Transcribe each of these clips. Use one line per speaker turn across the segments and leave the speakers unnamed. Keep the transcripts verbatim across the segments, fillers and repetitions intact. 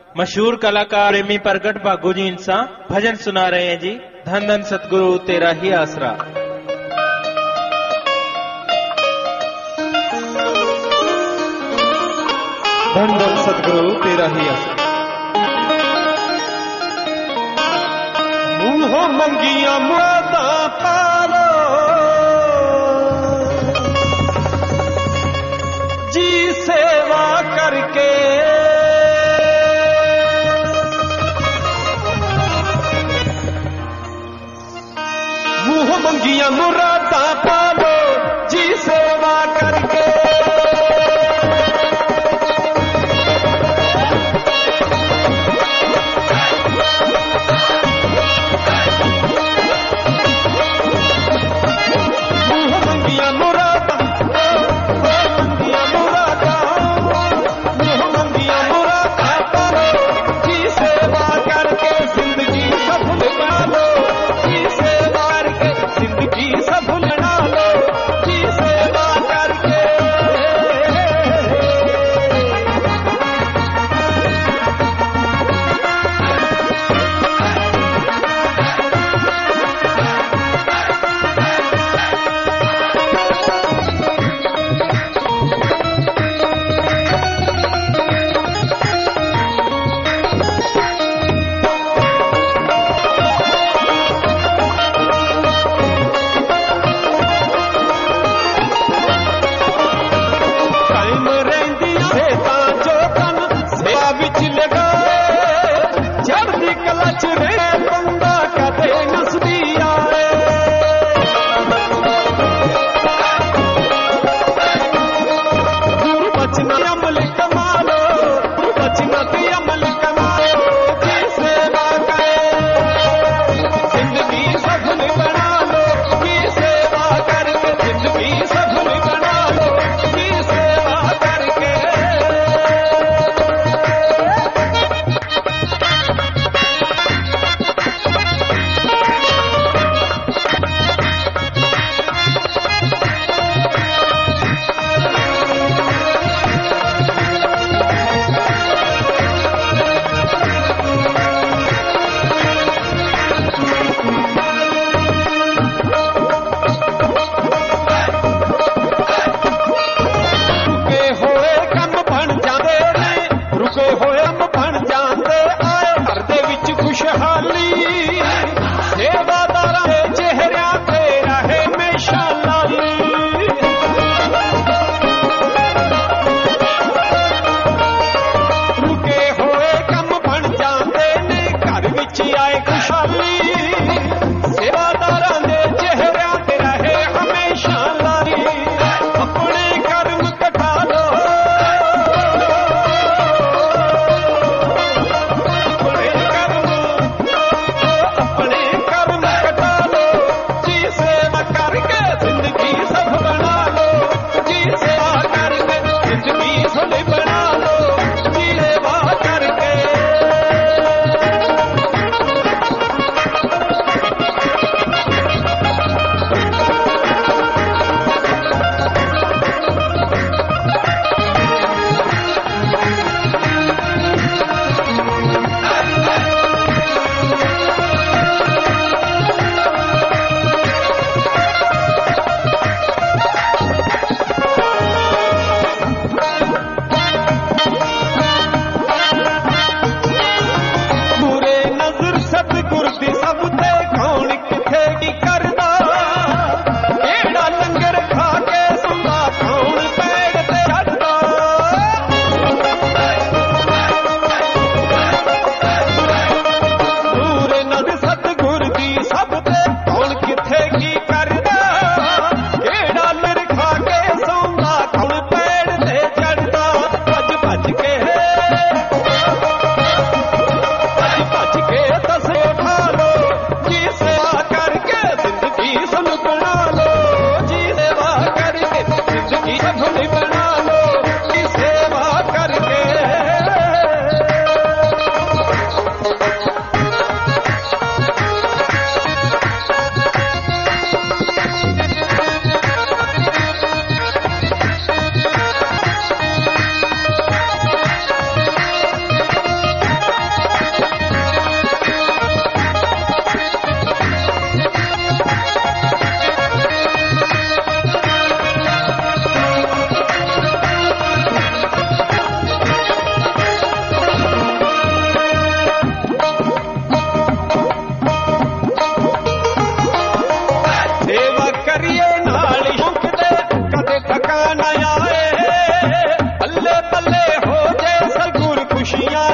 मशहूर कलाकार प्रेमी प्रगट भागू जी इनसा भजन सुना रहे हैं जी। धन धन सतगुरु तेरा ही आसरा। धन धन सतगुरु तेरा ही आसरा।
मुँह मंगिया मुरादा पालो जी सेवा करके, मुँह मंगिया मुरादा पालो जी सेवा करके,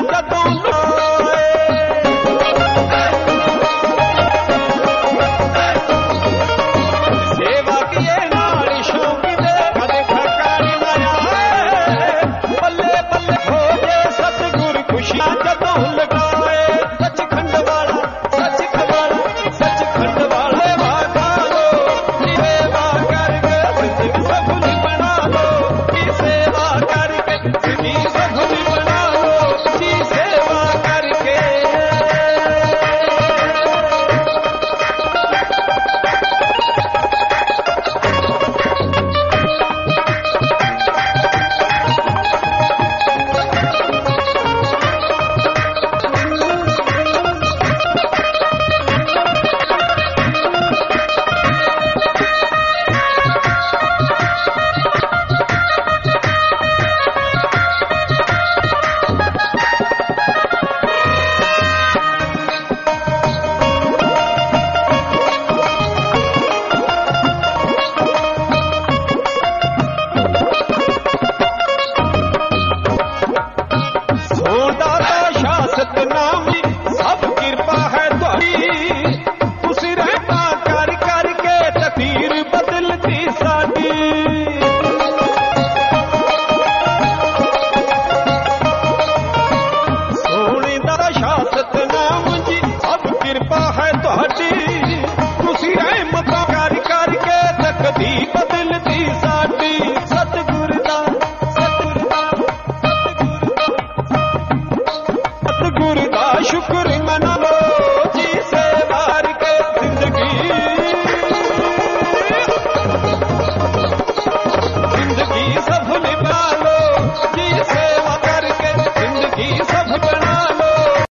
जदों लाए सेवा किए नाल शौक दे भले खकारी लाया बल्ले बल्ले हो गए सतगुर खुशियां जदों लगाए सचखंड वाला सचखंड वाला सचखंड वाले वाखा लो सेवा करके जिंदगी सफल बना लो की सेवा करके जिंदगी सफल बना लो जी सेवा करके सोदाता शासक